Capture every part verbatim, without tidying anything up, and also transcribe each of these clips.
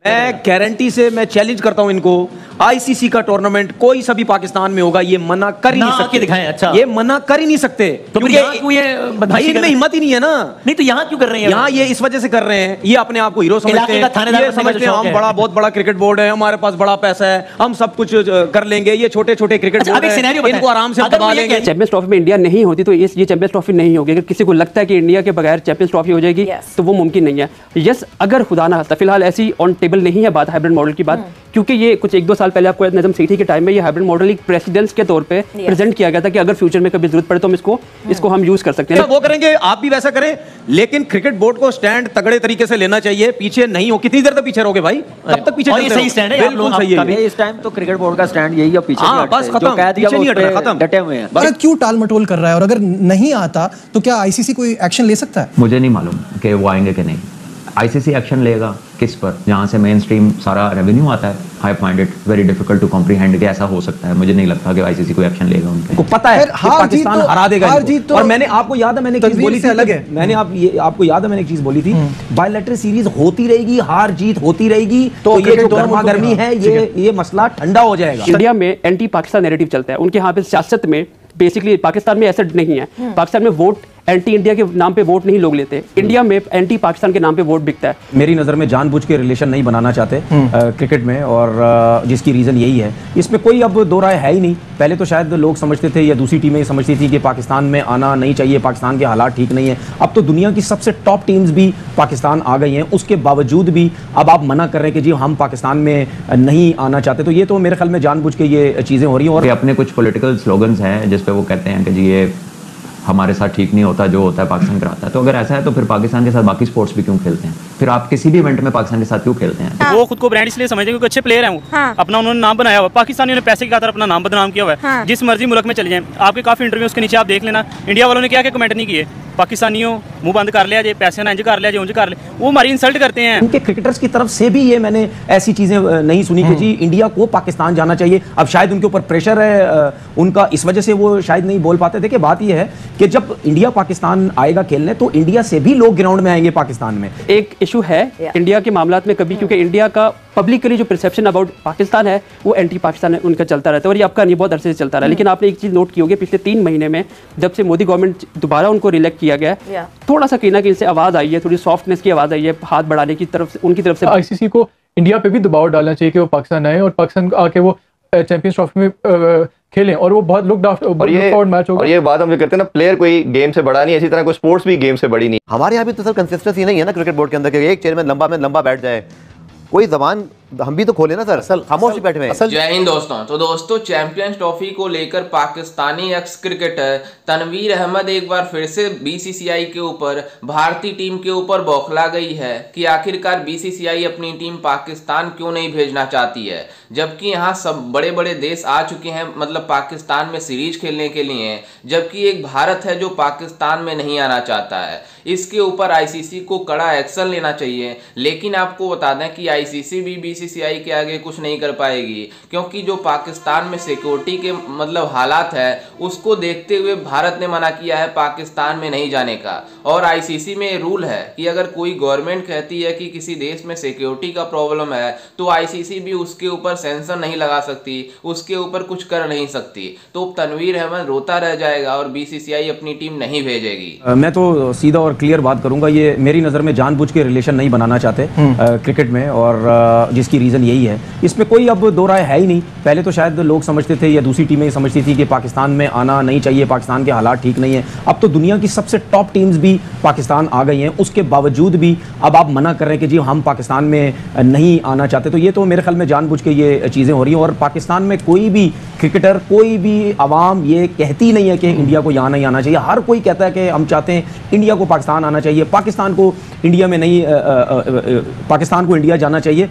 मैं गारंटी से मैं चैलेंज करता हूं इनको, आईसीसी का टूर्नामेंट कोई सा भी पाकिस्तान में होगा, ये मना कर ही नहीं सकते। दिखाएं, अच्छा। ये मना कर ही नहीं सकते, तो फिर यहाँ क्यों ये भाई इनमें हिम्मत ही नहीं है ना। नहीं तो यहाँ क्यों कर रहे हैं? यहाँ ये इस वजह से कर रहे हैं, ये अपने आप को हीरो समझते हैं, ये समझते हैं हम बड़ा बहुत बड़ा क्रिकेट बोर्ड है, हमारे पास बड़ा पैसा है, हम सब कुछ कर लेंगे। ये छोटे छोटे क्रिकेट बोर्ड है, इनको आराम से दबा लेंगे। चैंपियंस ट्रॉफी में इंडिया नहीं होती तो ये चैंपियंस ट्रॉफी नहीं होगी। अगर किसी को लगता है कि इंडिया के बगैर चैंपियंस ट्रॉफी हो जाएगी तो वो मुमकिन नहीं है। यस, अगर खुदा ना फिलहाल ऐसी ऑन टेबल नहीं है बात हाइब्रिड मॉडल की बात, क्योंकि ये कुछ एक दो साल पहले आपको नजम सेठी के टाइम में ये हाइब्रिड मॉडल एक प्रेसिडेंस के तौर पे प्रेजेंट किया गया था कि अगर फ्यूचर में कभी जरूरत पड़े तो हम इसको इसको हम यूज कर सकते हैं। वो करेंगे, आप भी वैसा करें, लेकिन क्रिकेट बोर्ड को स्टैंड तगड़े तरीके से लेना चाहिए। पीछे नहीं हो, कितनी देर तक पीछे रहोगे भाई? कब तक पीछे? ये सही स्टैंड है, बिल्कुल सही है। इस टाइम तो क्रिकेट बोर्ड का स्टैंड यही है, पीछे हाँ, बस खत्म, पीछे नहीं हट रहा, खत्म, डटे हुए हैं। पर क्यों टाल मटोल कर रहा है? और अगर नहीं आता तो क्या आईसीसी कोई एक्शन ले सकता है? मुझे नहीं मालूम कि वो आएंगे कि नहीं। आईसीसी एक्शन लेगा किस पर? जहाँ से मेन स्ट्रीम सारा रेवेन्यू आता है। I find it very difficult to comprehend कि ऐसा हो सकता है। मुझे नहीं लगता कि आईसीसी कोई एक्शन लेगा उनके। को पता है कि पाकिस्तान हरा देगा इनको। और मैंने आपको याद है मैंने एक चीज बोली थी, अलग है, मैंने आप ये आपको याद है मैंने एक चीज बोली थी, बायलैटरल सीरीज होती रहेगी, हार जीत होती रहेगी, तो ये जो गर्मा गर्मी है ये ये मसला ठंडा हो जाएगा। इंडिया में एंटी पाकिस्तान नैरेटिव चलता है, उनके यहाँ पे सियासत में बेसिकली पाकिस्तान में ऐसा नहीं है। पाकिस्तान में वोट एंटी इंडिया के नाम पे वोट नहीं लोग लेते, इंडिया में एंटी पाकिस्तान के नाम पे वोट बिकता है। मेरी नज़र में जानबूझ के रिलेशन नहीं बनाना चाहते क्रिकेट में, और आ, जिसकी रीज़न यही है, इसमें कोई अब दो राय है ही नहीं। पहले तो शायद लोग समझते थे या दूसरी टीमें समझती थी कि पाकिस्तान में आना नहीं चाहिए, पाकिस्तान के हालात ठीक नहीं है। अब तो दुनिया की सबसे टॉप टीम्स भी पाकिस्तान आ गई हैं, उसके बावजूद भी अब आप मना कर रहे हैं कि जी हम पाकिस्तान में नहीं आना चाहते। तो ये तो मेरे ख्याल में जानबूझ के ये चीज़ें हो रही हैं। और अपने कुछ पॉलिटिकल स्लोगन्स हैं जिस पे वो कहते हैं कि जी ये हमारे साथ ठीक नहीं होता, जो होता है पाकिस्तान कराता है। तो अगर ऐसा है तो फिर पाकिस्तान के साथ बाकी स्पोर्ट्स भी क्यों खेलते हैं? फिर आप किसी भी इवेंट में पाकिस्तान के साथ क्यों खेलते हैं? हाँ। वो खुद को ब्रांड इसलिए समझते हैं क्योंकि अच्छे प्लेयर हैं वो। हाँ। अपना उन्होंने नाम बनाया हुआ, पाकिस्तानियों ने पैसे की खातिर अपना नाम बदनाम किया हुआ है। हाँ। जिस मर्जी मुल्क में चले जाएं, आपके काफी इंटरव्यू उसके नीचे आप देख लेना, इंडिया वालों ने क्या क्या कमेंट नहीं किए, पाकिस्तानियों मुंह बंद कर लिया, पैसे ना इंज कर लिया, उंज कर लिया, वो हमारी इंसल्ट करते हैं। उनके क्रिकेटर्स की तरफ से भी ये मैंने ऐसी चीजें नहीं सुनी कि जी इंडिया को पाकिस्तान जाना चाहिए। अब शायद उनके ऊपर प्रेशर है उनका, इस वजह से वो शायद नहीं बोल पाते थे। कि बात ये है कि जब इंडिया पाकिस्तान आएगा खेलने तो इंडिया से भी लोग ग्राउंड में आएंगे पाकिस्तान में। एक इशू है इंडिया के मामलात में कभी, क्योंकि इंडिया का पब्लिकली जो परसेप्शन अबाउट पाकिस्तान है वो एंटी पाकिस्तान है, उनका चलता रहता है, और ये आपका नहीं बहुत अरसे से चलता रहा। लेकिन आपने एक चीज़ नोट की होगी, पिछले तीन महीने में जब से मोदी गवर्नमेंट दोबारा उनको रिलेक्ट किया गया है, थोड़ा सा कहीं ना कहीं से आवाज़ आई है, थोड़ी सॉफ्टनेस की आवाज़ आई है, हाथ बढ़ाने की तरफ से उनकी तरफ से। आईसीसी को इंडिया पे भी दबाव डालना चाहिए कि वो पाकिस्तान आए और पाकिस्तान आके वो चैंपियंस ट्रॉफी में खेलें, और वो बहुत लुक आउट मैच होगा। और ये बात हम जो करते हैं ना, प्लेयर कोई गेम से बड़ा नहीं, इसी तरह कोई स्पोर्ट्स भी गेम से बड़ी नहीं। हमारे यहाँ भी तो सर कंसिस्टेंसी नहीं है ना क्रिकेट बोर्ड के अंदर, एक चेयर में लंबा में लंबा बैठ जाए, कोई जबान हम भी तो खोले ना सर, असल खामोश बैठे हैं। जय हिंद दोस्तों। तो दोस्तों चैंपियंस ट्रॉफी को लेकर पाकिस्तानी एक्स क्रिकेटर तनवीर अहमद एक बार फिर से बीसीसीआई के ऊपर, भारतीय टीम के ऊपर बौखला गई है कि आखिरकार बीसीसीआई अपनी टीम पाकिस्तान क्यों नहीं भेजना चाहती है, जबकि यहाँ सब बड़े बड़े देश आ चुके हैं, मतलब पाकिस्तान में सीरीज खेलने के लिए, जबकि एक भारत है जो पाकिस्तान में नहीं आना चाहता है। इसके ऊपर आईसीसी को कड़ा एक्शन लेना चाहिए। लेकिन आपको बता दें कि आईसीसी भी बीसीसीआई के आगे कुछ नहीं कर पाएगी, क्योंकि जो पाकिस्तान में सिक्योरिटी के मतलब हालात है उसको देखते हुए भारत ने मना किया है पाकिस्तान में नहीं जाने का। और आईसीसी में रूल है कि अगर कोई गवर्नमेंट कहती है कि किसी देश में सिक्योरिटी का प्रॉब्लम है तो आईसीसी भी उसके ऊपर सेंसर नहीं लगा सकती, उसके ऊपर कुछ कर नहीं सकती। तो तनवीर अहमद रोता रह जाएगा और बीसीसीआई अपनी टीम नहीं भेजेगी। मैं तो सीधा और क्लियर बात करूंगा, ये मेरी नज़र में जानबूझ के रिलेशन नहीं बनाना चाहते क्रिकेट में, और जिसकी रीज़न यही है, इसमें कोई अब दो राय है ही नहीं। पहले तो शायद लोग समझते थे या दूसरी टीमें समझती थी कि पाकिस्तान में आना नहीं चाहिए, पाकिस्तान के हालात ठीक नहीं है। अब तो दुनिया की सबसे टॉप टीम्स भी पाकिस्तान आ गई हैं, उसके बावजूद भी अब आप मना कर रहे हैं कि जी हम पाकिस्तान में नहीं आना चाहते। तो ये तो मेरे ख्याल में जानबूझ के ये चीज़ें हो रही हैं। और पाकिस्तान में कोई भी क्रिकेटर, कोई भी आवाम ये कहती नहीं है कि इंडिया को यहाँ नहीं आना चाहिए। हर कोई कहता है कि हम चाहते हैं इंडिया को पाकिस्तान आना चाहिए, पाकिस्तान को इंडिया में नहीं, पाकिस्तान को इंडिया जाना चाहिए।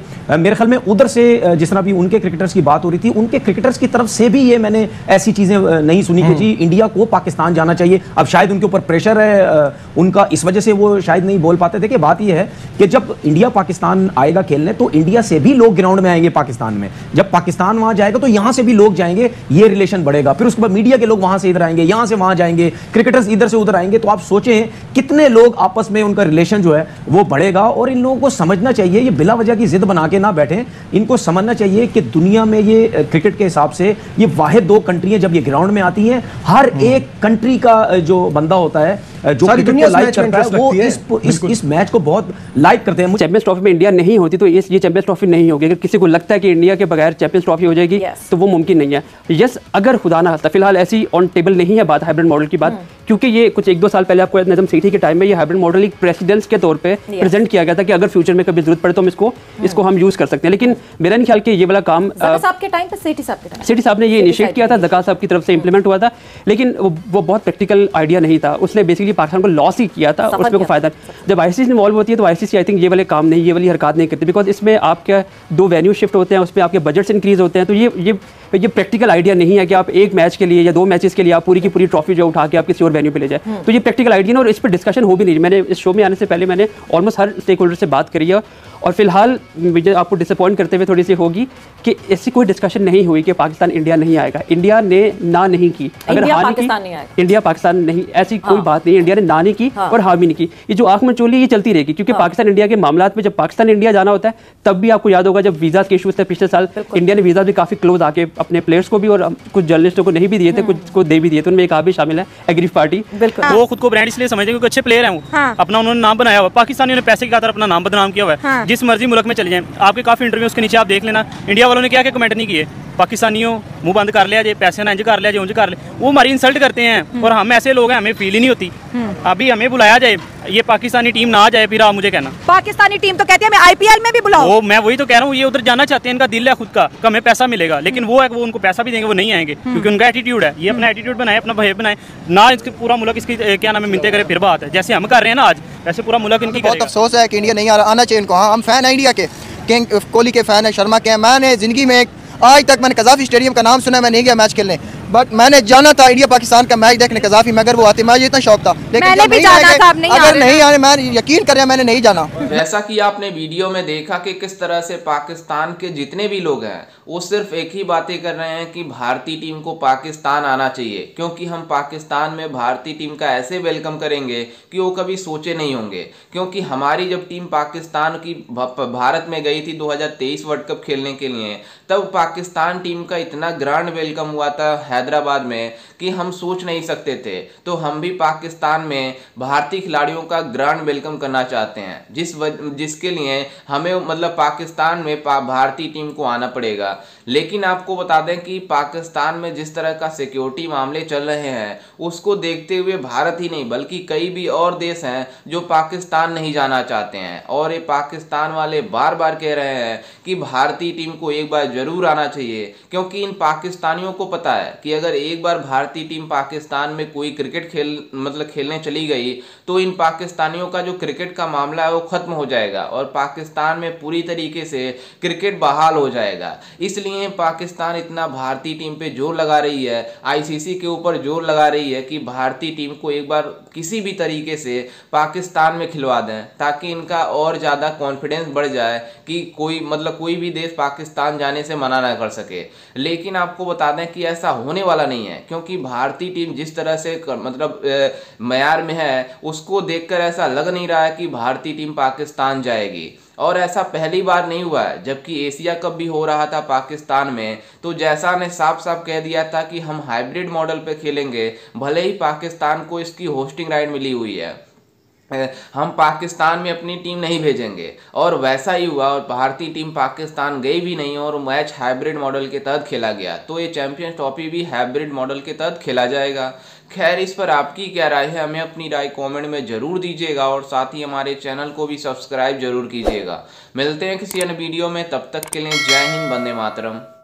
मेरे ख्याल में उधर से जिस तरह भी उनके क्रिकेटर्स की बात हो रही थी, उनके क्रिकेटर्स की तरफ से भी ये मैंने ऐसी चीजें नहीं सुनी कि जी इंडिया को पाकिस्तान जाना चाहिए। अब शायद उनके ऊपर प्रेशर है उनका, इस वजह से वो शायद नहीं बोल पाते थे। कि बात ये है कि जब इंडिया पाकिस्तान आएगा खेलने तो इंडिया से भी लोग ग्राउंड में आएंगे पाकिस्तान में, जब पाकिस्तान वहां जाएगा तो यहां से भी लोग जाएंगे, ये रिलेशन बढ़ेगा। फिर उसके बाद मीडिया के लोग वहां से इधर आएंगे, यहां से वहां जाएंगे, क्रिकेटर्स इधर से उधर आएंगे। तो आप सोचें कितने लोग आपस में उनका रिलेशन जो है वो बढ़ेगा। और इन लोगों को समझना चाहिए, ये बिला वजह की जिद बना के ना बैठे, इनको समझना चाहिए कि दुनिया में ये क्रिकेट के हिसाब से ये वाहिद दो कंट्री है जब ये ग्राउंड में आती हैं, हर एक कंट्री का जो बंदा होता है जो क्रिकेट को लाइक करता है वो इस इस, इस मैच को बहुत लाइक करते हैं। चैंपियंस ट्रॉफी में इंडिया नहीं होती तो इस ये चैंपियंस ट्रॉफी नहीं होगी। अगर किसी को लगता है कि इंडिया के बगैर चैंपियंस ट्रॉफी हो जाएगी तो वो मुमकिन नहीं है। यस, अगर खुदा ना खास्ता, फिलहाल ऐसी ऑन टेबल नहीं है बात हाइब्रिड मॉडल की बात, क्योंकि ये कुछ एक दो साल पहले आपको नजम सीटी के टाइम में ये हाइब्रिड मॉडल एक प्रेसिडेंस के तौर पे प्रेजेंट किया गया था कि अगर फ्यूचर में कभी जरूरत पड़े तो हम इसको इसको हम यूज कर सकते हैं। लेकिन मेरा नहीं ख्याल कि ये वाला काम साहब के टाइम पे सेठी साहब के टाइम सेठी साहब ने ये इनिशिएट किया था, ज़का साहब की तरफ से इंप्लीमेंट हुआ था, लेकिन वो, वो बहुत प्रैक्टिकल आइडिया नहीं था। उसने बेसिकली पाकिस्तान को लॉस ही किया था, उसमें कोई फायदा। जब आईसीसी इन्वॉल्व होती है तो आईसीसी आई थिंक ये वाले काम नहीं, ये वाली हरकत नहीं करती, बिकॉज इसमें आपके दो वेन्यू शिफ्ट होते हैं, उसमें आपके बजट्स इंक्रीज होते हैं। तो ये ये ये प्रैक्टिकल आइडिया नहीं है कि आप एक मैच के लिए या दो मैचेस के लिए आप पूरी की पूरी ट्रॉफी जो उठा के आप किसी और वेन्यू पे ले जाए। तो ये प्रैक्टिकल आइडिया ना, और इस पर डिस्कशन हो भी नहीं। मैंने इस शो में आने से पहले मैंने ऑलमोस्ट हर स्टेक होल्डर से बात करी है, और फिलहाल मुझे आपको डिसअपॉइंट करते हुए थोड़ी सी होगी कि ऐसी कोई डिस्कशन नहीं हुई कि पाकिस्तान इंडिया नहीं आएगा। इंडिया ने ना नहीं की, अगर इंडिया हाँ पाकिस्तान नहीं नहीं आएगा, की इंडिया पाकिस्तान नहीं, ऐसी हाँ। कोई बात नहीं। इंडिया ने ना नहीं की हाँ। और हाँ भी नहीं की। ये जो आंख में चोली ये चलती रहेगी, क्योंकि पाकिस्तान इंडिया के मामलात में जब पाकिस्तान इंडिया जाना होता है तब भी आपको याद होगा जब वीजा के इशूज थे पिछले साल, इंडिया ने वीजा भी काफी क्लोज आके अपने प्लेयर्स को भी और कुछ जर्नलिस्टों को नहीं भी दिए थे, कुछ को दे भी दिए थे। उनमें एक आप भी शामिल है, एग्री पार्टी। वो खुद को ब्रांड इसलिए समझते हैं क्योंकि अच्छे प्लेयर हैं वो, अपना उन्होंने नाम बनाया हुआ। पाकिस्तानियों ने पैसे की खातिर अपना नाम बदनाम किया हुआ है। जिस मर्जी मुल्क में चले जाएं, आपके काफी इंटरव्यू उसके नीचे आप देख लेना, इंडिया वालों ने क्या क्या कमेंट नहीं किए, पाकिस्तानियों मुंह बंद कर लिया, पैसे ना इंज कर लिया, उंज कर लिया। वो हमारी इंसल्ट करते हैं और हम ऐसे लोग हैं, हमें फील ही नहीं होती। अभी हमें बुलाया जाए, ये पाकिस्तानी टीम ना आ जाए, फिर आप मुझे कहना पाकिस्तानी टीम तो कहती है हमें आईपीएल में भी बुलाओ। वो मैं वही तो कह रहा हूँ, ये उधर जाना चाहते हैं, इनका दिल है खुद का, हमें पैसा मिलेगा, लेकिन वो है वो उनको पैसा भी देंगे वो नहीं आएंगे, क्योंकि उनका एटीट्यूड है। ये अपना एटीट्यूड बनाए, अपना बिहेव बनाए ना, इसके पूरा मुल्क इसकी क्या नाम है मिनते करे, फिर बात है। जैसे हम कर रहे हैं ना आज, वैसे पूरा मुल्क इनकी बहुत अफसोस है कि इंडिया नहीं आना चाहिए इनको। हाँ, हम फैन हैं इंडिया के, किंग कोहली के फैन है, शर्मा के। मैंने जिंदगी में आज तक मैंने कज़ाफी स्टेडियम का नाम सुना, मैं नहीं गया मैच खेलने, बट मैंने जाना था इंडिया पाकिस्तान का मैच देखने कज़ाफी में, अगर वो आते मुझे इतना शौक था। लेकिन मैंने भी जाना था, अब नहीं अगर नहीं आने, मैं यकीन कर रहा मैंने नहीं जाना। जैसा कि आपने वीडियो में देखा कि किस तरह से पाकिस्तान के जितने भी लोग हैं वो सिर्फ एक ही बातें कर रहे हैं कि भारतीय टीम को पाकिस्तान आना चाहिए, क्योंकि हम पाकिस्तान में भारतीय टीम का ऐसे वेलकम करेंगे कि वो कभी सोचे नहीं होंगे। क्योंकि हमारी जब टीम पाकिस्तान की भारत में गई थी दो हज़ार तेईस वर्ल्ड कप खेलने के लिए, तब पाकिस्तान टीम का इतना ग्रांड वेलकम हुआ था हैदराबाद में कि हम सोच नहीं सकते थे। तो हम भी पाकिस्तान में भारतीय खिलाड़ियों का ग्रांड वेलकम करना चाहते हैं, जिस जिसके लिए हमें मतलब पाकिस्तान में पा, भारतीय टीम को आना पड़ेगा। लेकिन आपको बता दें कि पाकिस्तान में जिस तरह का सिक्योरिटी मामले चल रहे हैं, उसको देखते हुए भारत ही नहीं बल्कि कई भी और देश हैं जो पाकिस्तान नहीं जाना चाहते हैं। और ये पाकिस्तान वाले बार बार कह रहे हैं कि भारतीय टीम को एक बार जरूर आना चाहिए, क्योंकि इन पाकिस्तानियों को पता है कि अगर एक बार भारतीय टीम पाकिस्तान में कोई क्रिकेट खेल मतलब खेलने चली गई तो इन पाकिस्तानियों का जो क्रिकेट का मामला है वो खत्म हो जाएगा और पाकिस्तान में पूरी तरीके से क्रिकेट बहाल हो जाएगा। इसलिए पाकिस्तान इतना भारतीय टीम पे जोर लगा रही है, आईसीसी के ऊपर जोर लगा रही है कि भारतीय टीम को एक बार किसी भी तरीके से पाकिस्तान में खिलवा दें, ताकि इनका और ज़्यादा कॉन्फिडेंस बढ़ जाए कि कोई मतलब कोई भी देश पाकिस्तान जाने से मना ना कर सके। लेकिन आपको बता दें कि ऐसा होने वाला नहीं है, क्योंकि भारतीय टीम जिस तरह से मतलब मयार में है उसको देखकर ऐसा लग नहीं रहा है कि भारतीय टीम पाकिस्तान जाएगी। और ऐसा पहली बार नहीं हुआ है, जबकि एशिया कप भी हो रहा था पाकिस्तान में, तो जैसा ने साफ साफ कह दिया था कि हम हाइब्रिड मॉडल पे खेलेंगे, भले ही पाकिस्तान को इसकी होस्टिंग राइट मिली हुई है, हम पाकिस्तान में अपनी टीम नहीं भेजेंगे। और वैसा ही हुआ और भारतीय टीम पाकिस्तान गई भी नहीं और मैच हाइब्रिड मॉडल के तहत खेला गया। तो ये चैंपियंस ट्रॉफी भी हाइब्रिड मॉडल के तहत खेला जाएगा। खैर, इस पर आपकी क्या राय है, हमें अपनी राय कमेंट में ज़रूर दीजिएगा और साथ ही हमारे चैनल को भी सब्सक्राइब जरूर कीजिएगा। मिलते हैं किसी अन्य वीडियो में, तब तक के लिए जय हिंद, वंदे मातरम।